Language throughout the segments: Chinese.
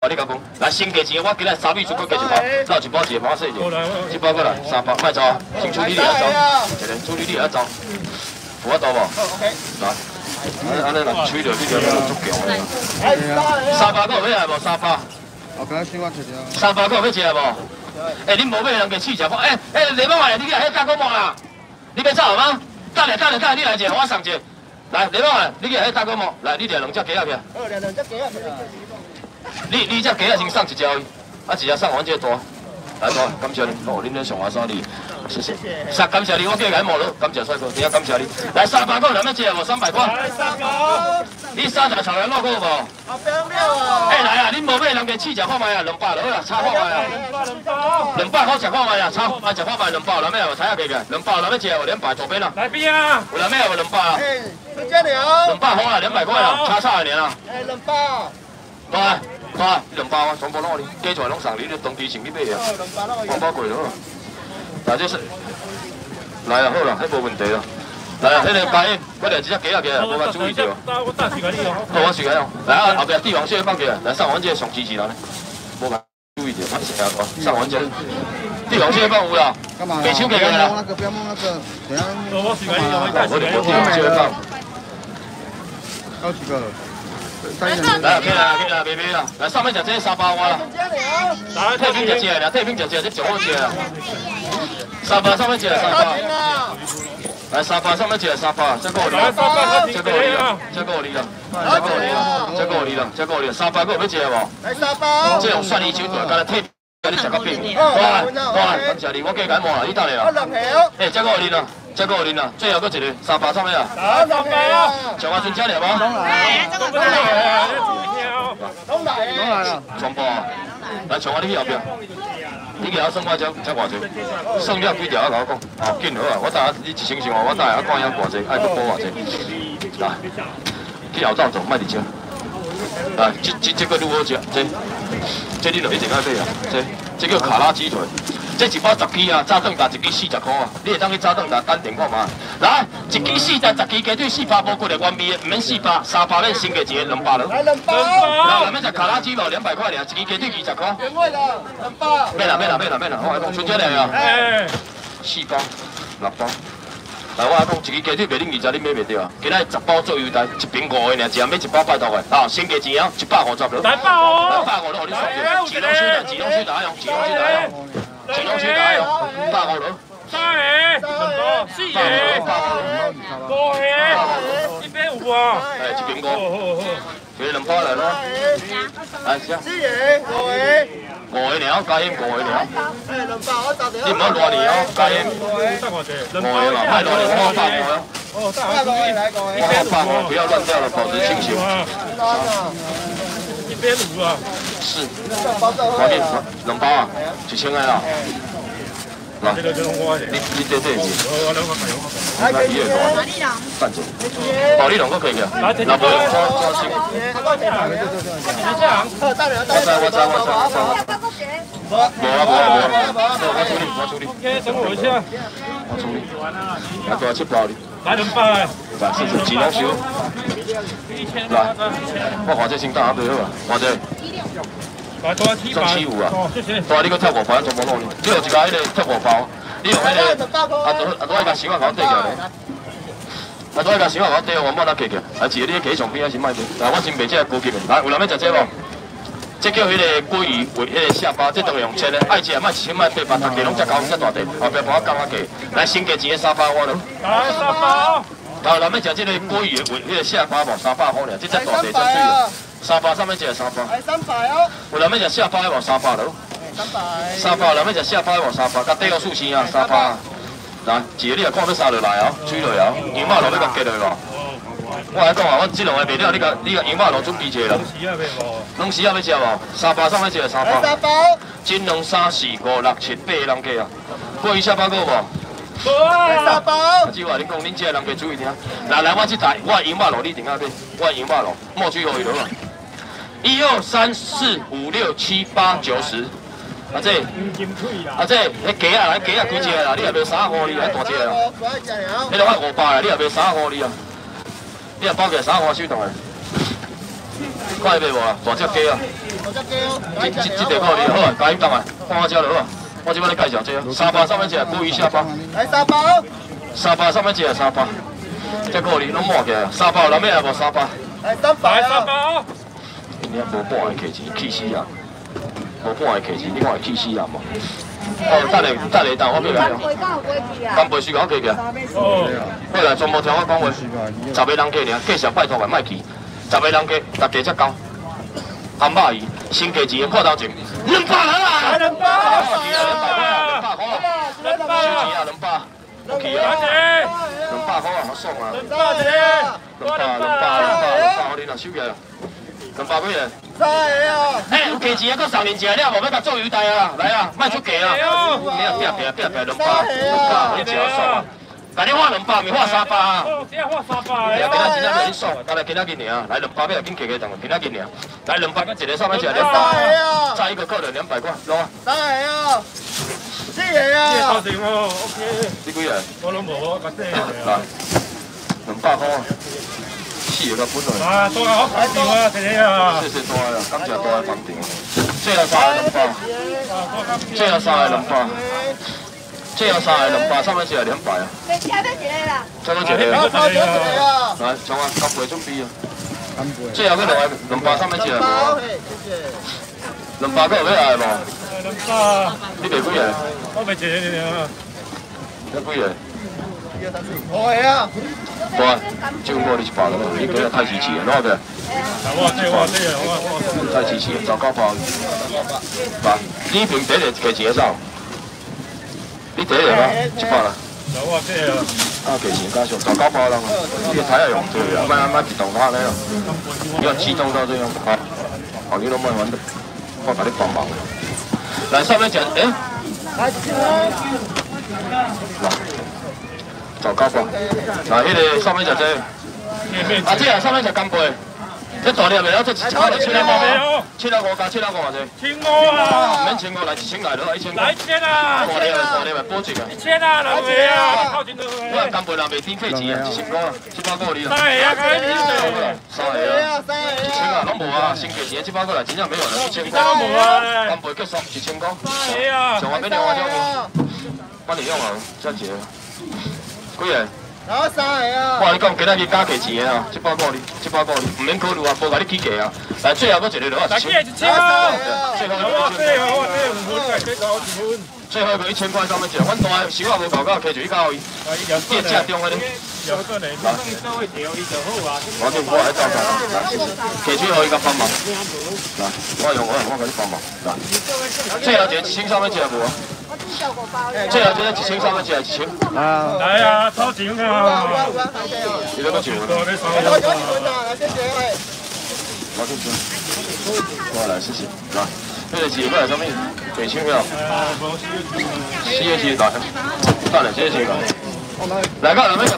你甲讲，来先加钱，我今日3米出，搁加一包，绕一包一个包细一一包过来3包，卖走，先处理你来走，一个处理你来走，有法度无？来，安尼若吹着你就足强个。3包搁有要来无？3包。 我刚先我吃掉。 3包搁有要吃来无？哎，恁无买人家试食看，李某来，你来迄加工膜啦，你要走好吗？等下，你来一个，我送一个。来，李某来，你去迄加工膜，来，你掠2只鸡仔去。 好，掠2只鸡仔去。 你只鸡仔先送1只去，一只送阮这大。来，大，感谢你，哦，恁咧上华山哩，谢谢。感谢你，我叫你莫了，感谢帅哥，真感谢你。来3包个，要吃无？300块。来3包。你30炒羊肉够无？ 啊，不要啊！ 来啊，恁无买人家试食看卖啊，200落啊，炒看卖啊。200块食看卖啊，炒啊食看卖200，人要无？菜啊加起来，200人要吃无？200左边啦。来边啊！有人要无200啊？ 是这了。200 块啊，200块啊，炒的尔啊。 200。 来。好，2包啊，全部攞你，加出来拢送你，你当地请你买啊。2包贵咯。来这是，来啊，好啦，迄无问题啦。来啊，迄个白烟，我掠1只鸡仔起来，无甲注意到。我打水给你哦。好，我水给你。来啊，后壁帝王蟹放起来，来上阮这个上支持人咧，无甲注意到，我是啊，上阮这帝王蟹放有啦。 干嘛？ 给手给啦。 不要摸那个，等下。 我水给你，我掠帝王蟹放。 好几个。 来，可以啦，别啦，来上面食这3包我啦。来，退冰食啦，退冰食，这上好食啦。3包上面食3包。来3包上面食3包，这个有你啦，这个有你啦，这个有你啦，3包个有要食无？ 来3包。 这用蒜泥酒做，干来退，甲你食到冰。来，感谢你，我加感冒啦，你等下啦。这个有你啦。这个有恁啦，最后搁一个3包上面啊。3包啊！上我孙家了无？ 拢来了。 全部啊！来，上我你去后壁。你去后算我才偌济？算了几条啊？甲我讲。哦，紧好啊！我等下你1千想我等下看遐偌济，爱搁补偌济。来，去后走莫伫遮。来，这个愈好食，这你就一定爱买啊！这叫卡拉鸡腿。这1包10支啊，早顿打1支40块啊，你会当去早顿打单点看嘛。来，1支40在10支鸡腿4包无骨的原味的，唔免4包，3包免先加一个200了。 来2包。 来，咱们食卡拉鸡肉200块尔，1支鸡腿20块。 原味的2包。 免啦，我讲春节来啊。4包6包。来，我讲1支鸡腿卖恁20，恁买袂着啊？今仔10包做优待，1瓶5个尔，一人买1包800块。啊，先加钱啊，150了。来150了，互你算着。几拢水打用，几拢水打用。150打用，150了。3个，4个，5个，150啊。1瓶5，给2包来咯。来，吃。 4个，5个。 5个了，加盐5个了。 2包我打电话。 你唔好乱嚟哦，加盐。5个嘛，卖乱嚟，我100个哦。我100个，不要乱掉了，保持清醒。150啊。是。快点，2包啊，1000个啦。来，你这是。来，伊个大。站住。保利龙都可以个，那不用抓心。我处理。OK， 等我一下。我处理。来多7包哩。来2包诶。来，是几拢收。来，我换这先打下最好啊，换这。来多750啊。多你个跳5包，全部弄你。你有一个迄个跳5包，你用迄个多一个小碗给我缀起来。 多一个小碗底，我莫拿起起，啊，是你鸡上边还是卖的？来，我先卖这个高级的。来，有人要食这无？这叫迄个鲑鱼为迄个下巴，这当然用切的。爱吃卖1000卖800，大家拢只高这大地，后壁帮我降下价。来，先加钱3包我了。来3包。有人要食这个鲑鱼为迄个下巴无300块尔，这只大地真水了。3包上面这个3包。来300哦。有人要食下巴无300了。3包，人要食下巴无300，甲底个素鲜啊3包。 来，一个你也看要杀落来哦，吹落哦，羊肉炉要甲夹落无？我来讲啊，我这两个卖了，你甲羊肉炉准备一下啦。拢时啊要食无？3包上要食3包。3包。1、2、3、4、5、6、7、8个人计啊。过鱼下巴个无？3包。只话你讲，恁这个人计注意听。来，我这台我羊肉炉你定下买，我羊肉炉莫水互伊落啊。1、2、3、4、5、6、7、8、9、10。 啊这，迄鸡啊，鸡啊几只啦？你也卖3块哩，还大只啦。迄个我500啦，你也卖3块哩啊。你也包起来3块收倒来。看会卖无啦？大只鸡啊。 这个够你好啊，加一档啊，看我这落啊，我这摆咧介绍这个沙巴上面一个鲈鱼下巴， 来沙包， 沙巴上面一个沙巴，这够你拢满起来，沙巴有人要来无沙巴？ 来300啊！ 你无半个客钱，气死啊！无半个客钱，你看会气死人无？哦，等下，等我要来哦。干杯水我加起来。哦。过来，全部听我讲话。10个人客尔，介绍拜托个莫去。10个人客，大家才交。汉堡鱼，新价钱的看头前，200啊 200，200块啊 ，200块。OK 啊，200块啊，好爽啊！200，好恁啊，收起来。200几个？3个啊！哎，有价钱啊，搁3年前了，无要甲做优待啊！来啊，莫出价啊！你啊，拼200，你只好爽啊！但你画200，咪画300啊！只画300。今仔真正袂你爽，但来今仔日尔，来200要紧加加档，今仔日尔，来200跟一个上面一个200，再一个客人200块，落啊！3个啊！4个啊！这头前哦 ，OK。你几个？我拢无，甲这来，200块。4个本来。啊，多啊，好开心啊，谢谢啊。谢谢多啊，感谢多啊，房顶。这要3个200，这要3个200，这要3个200，上面一个200啊。再加多一个啦。再多一个。来，从啊，干杯准备啊。干杯。这要去200上面一个无？200个有要来无？200。你卖几个？我卖1个尔。要几个？5个啊。对啊，这我你100了，你给我太稀奇了，哪个？我太稀奇了，糟糕包。吧，你平第一个价钱少？你第一个吗？100了。我这个。啊，价钱加上糟糕包啦，你睇下用对啊，买自动化咧，要自动到这样，好，你都买完的，我给你帮忙。来，上面讲，哎。糟糕包，那迄个上面就这，啊，这啊上面就干杯，这大粒的了，这1块就700块，700加700块者？15啊，免15来1000来了，1000。来1000啊！大粒的保证啊！1000啊，两个啊，靠近2个。我干杯人袂添客钱啊，1000块，700块你啦。3个啊，开始了。3个啊，1000啊，拢无啊，新价钱700块来，真正没有了，1000块。无啊，干杯结束1000块。3个啊，上下面2万张无？帮你用啊，再结。几个？然后3个啊！我跟你讲，今仔日加价钱啊，700块，700块，唔免考虑啊，无甲你起价啊。来，最后搁一个落啊，1000。最后一个1000块。最后一个1000块上面一个，阮大收啊无够够，摕就去交伊。这正中个咧。我先过来照相，摕水互伊甲帮忙。来，我甲你帮忙。来，最后一个1000上面一个无啊？最后这个1000上面一个1000。啊！来啊，超钱啊！你那个钱？我先说。我来试试，来，这个钱过来上面2000票。4个钱来，等下这个钱来。来，到内面就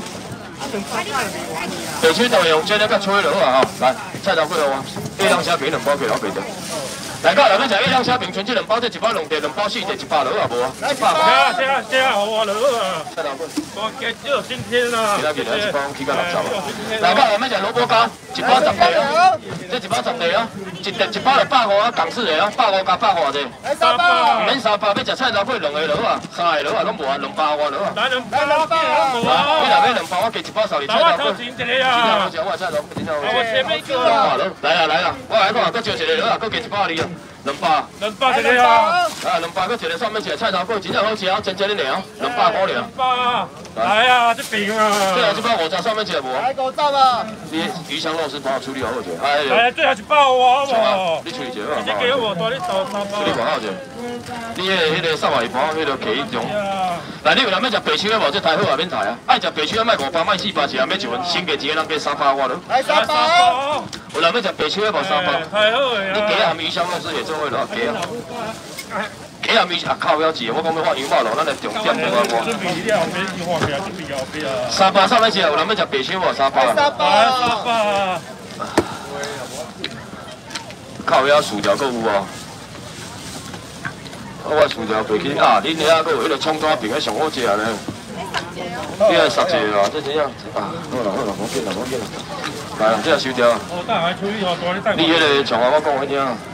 2000。2000就用这个甲吹落啊吼，来，菜头几落啊？1两虾饼2包给我卖掉。来到内面就1两虾饼，全这2包，这1包2袋，2包4袋100落啊无啊？100。这好啊落啊！菜头几？我加少今天啊。其他其他1包起价60啊。来到内面就萝卜干，1包10袋啊，这1包10袋啊，1包就150啊，港式的啊，150加100偌济。来3包。免300，要食菜头几2个落啊，3个落啊，拢无啊，200外落啊。来2包啊！无啊！你若要2包，我加1包12菜头几。一个啊！我菜头几？我前面个啊！来啊来啊！我来看，搁招一个落啊，搁加1包2啊。200一个啊！啊，200搁一个上面一个菜头粿，真正好吃啊，真真哩了，200块了。200，来啊，这饼啊！最后1包50上面一个无？来50啊！你鱼香肉丝帮我处理好者。来，最后1包我无？你处理者好。你给我大，你倒3包。处理偌好者？你迄个沙瓦鱼盘，迄个起迄种。来，你有人要食白手的无？这太好啊，免抬啊！爱食白手的，卖500，卖400，一人要1份，新价钱的人加300我咯。来3包。有人要食白手的无3包？太好个啊！你鸡含鱼香肉丝也做伙咯，鸡啊！鸡含鱼啊，靠标记，我讲要放羊肉咯，咱来重点无啊我。300上面食，有人要食白手无？3包。3包。靠标薯条搁有无？我薯条袂去啊！恁遐搁有迄个葱抓饼，迄上好食咧。你来杀一个啊！这怎样啊？好啦好啦，无紧啦。来，这收掉。你迄个从我讲迄听。